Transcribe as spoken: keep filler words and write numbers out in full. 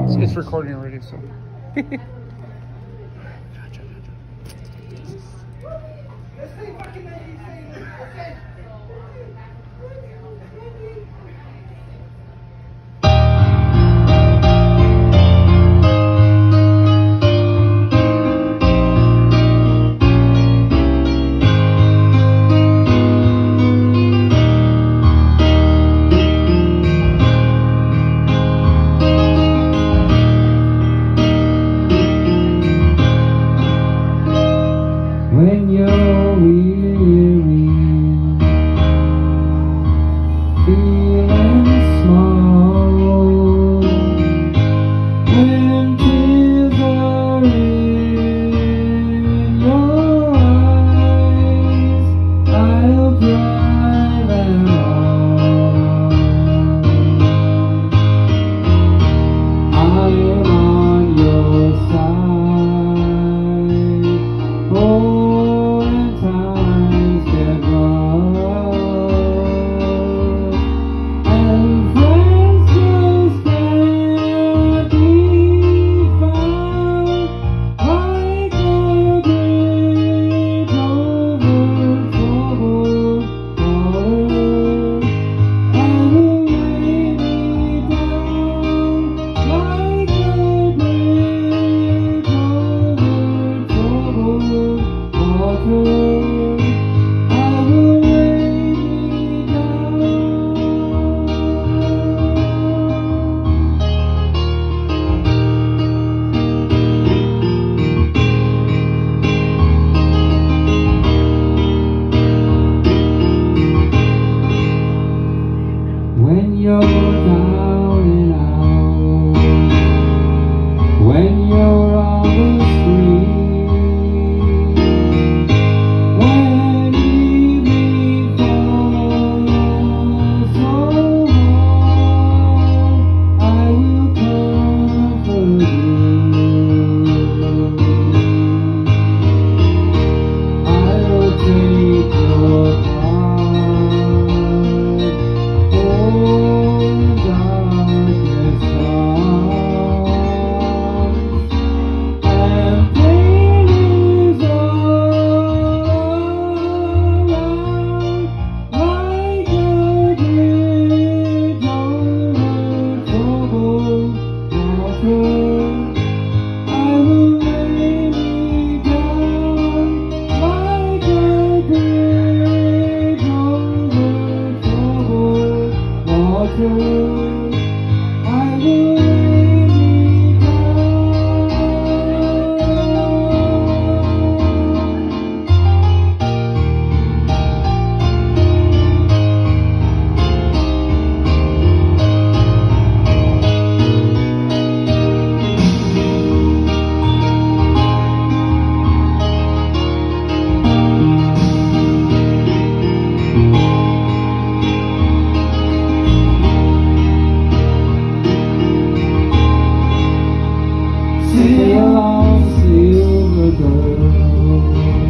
It's, it's recording already, so. When you're weary, feeling small, when tears are in your eyes, I'll dry them all. I'm on your side. Oh, when you're down and out, when you're on the street, when evening falls so hard, I will comfort you. I'll take your Sail on, silver girl.